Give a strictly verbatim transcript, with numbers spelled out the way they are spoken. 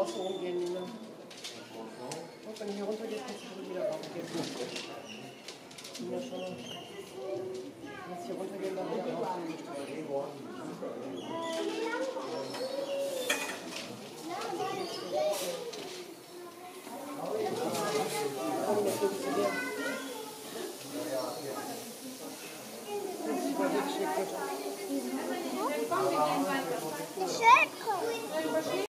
außen rumgehen, Nina. Und wenn du hier runter gehst, kannst du schon wieder raufgehen. Nina, schon mal. Du kannst hier runtergehen, dann wieder rauf.